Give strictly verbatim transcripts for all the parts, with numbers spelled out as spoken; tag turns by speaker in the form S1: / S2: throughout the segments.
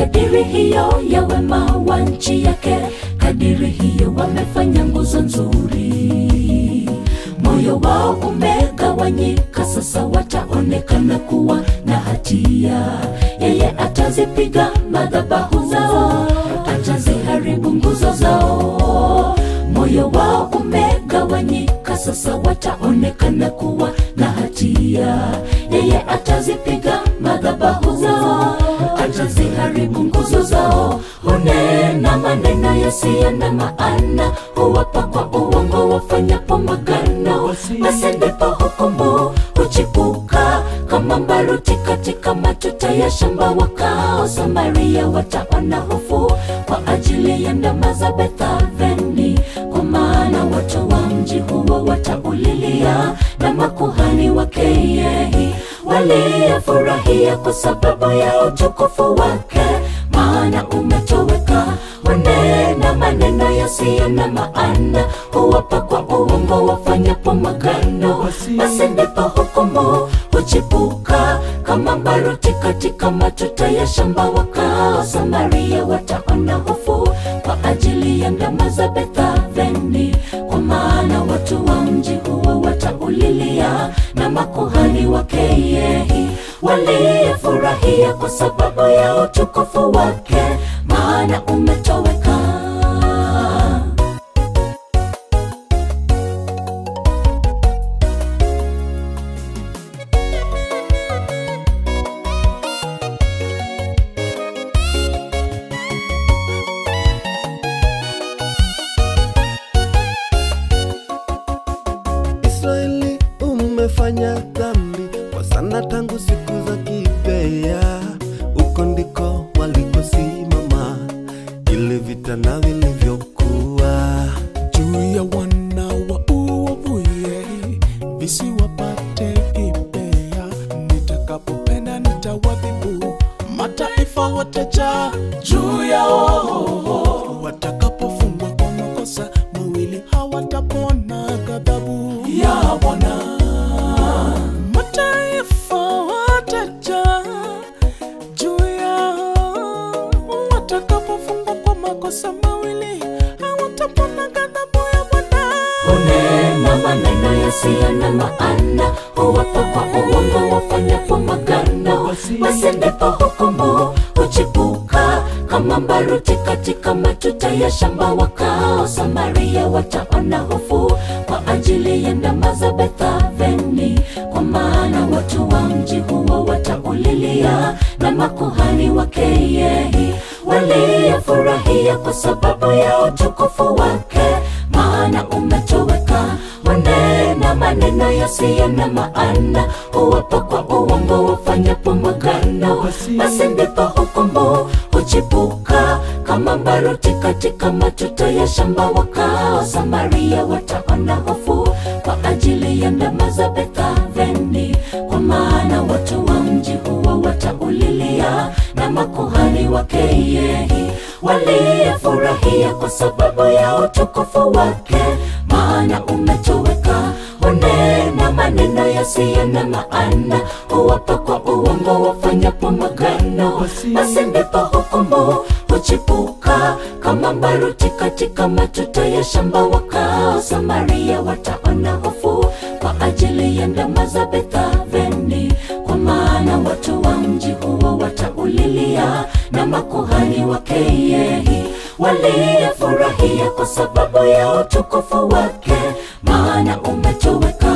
S1: kadiri hiyo ya wema wa nchi yake, kadiri hiyo wamefanya nguzo nzuri. Moyo wao umegawanyika, sasa wataonekana kuwa na hatia. Yeye atazipiga madhabahu zao, ataziharibu nguzo zao. Moyo wao umegawanyika, sasa wataonekana kuwa na hatia. Yeye atazipiga madhabahu zao, ataziharibu nguzo zao. Hunena maneno yasiyo na maana, huwapa kwa uongo wafanyapo magano. Basi ndipo hukumu huchipuka kama mbaruti katika matuta ya shamba. Wakao Samaria wataona hofu kwa ajili ya ndama za Bethaveni, kwa maana watu wa mji huo wataulilia, na makuhani wake yeye waliyafurahia kwa sababu ya utukufu wake, maana umetoweka. Wanena maneno yasiyo na maana, huwapa kwa uongo wafanyapo magano. Basi ndipo hukumu huchipuka kama mbaruti katika matuta ya shamba. Wakao Samaria wataona hofu kwa ajili ya ndama za Bethaveni, kwa maana watu wa mji huo wataulilia, na makuhani wake yeye waliyafurahia kwa sababu ya utukufu wake, maana umetoweka.
S2: Israeli umefanya dhambi kwa sana tangu siku za Gibea. Uko ndiko walikosimama ili vita na vilivyokuwa
S3: juu ya wana wa uovu, yeye visiwapate Gibea. Nitakapopenda nitawadhibu, mataifa watajaa juu yao. Watakapofungwa kwa makosa mawili, hawatapona ghadhabu ya Bwana. Mataifa watajaa juu yao, watakapofungwa kwa makosa mawili, hawatapona ghadhabu ya Bwana.
S1: Hunena maneno yasiyo na maana, huwapa kwa uongo wafanyapo magano. Basi ndipo hukumu huchipuka kama mbaruti katika matuta ya shamba. Wakao Samaria wataona hofu kwa ajili ya ndama za Bethaveni, kwa maana watu wa mji huo wataulilia, na makuhani wake yeye waliyafurahia kwa sababu ya utukufu wake, maana umetoweka. Wanena maneno yasiyo na maana, huwapa kwa uongo wafanyapo magano. Basi ndipo hukumu huchipuka kama mbaruti katika matuta ya shamba. Wakao Samaria wataona hofu kwa ajili ya ndama za Bethaveni, kwa maana watu wa mji huo wataulilia, na makuhani wake yeye waliyafurahia kwa sababu ya utukufu wake, maana umetoweka. Wanena maneno yasiyo na maana, huwapa kwa uongo wafanyapo magano. Basi ndipo hukumu huchipuka kama mbaruti katika matuta ya shamba. Wakao Samaria wataona hofu kwa ajili ya ndama za Bethaveni, kwa maana watu wa mji huo wataulilia, na makuhani wake yeye waliyafurahia kwa sababu ya utukufu wake, maana umetoweka.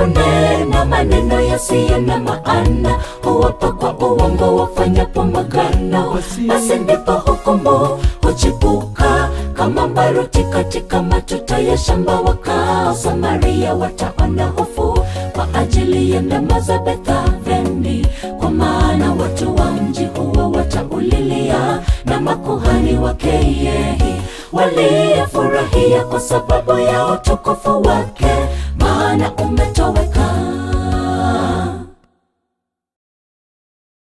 S1: Wanena maneno yasiyo na maana, huwapa kwa uongo wafanyapo magano. Basi ndipo hukumu huchipuka kama mbaruti katika matuta ya shamba. Wakao Samaria wataona hofu kwa ajili ya ndama za Bethaveni, kwa maana watu wa mji huo wataulilia, na makuhani wake yeye waliyafurahia kwa sababu ya utukufu wake,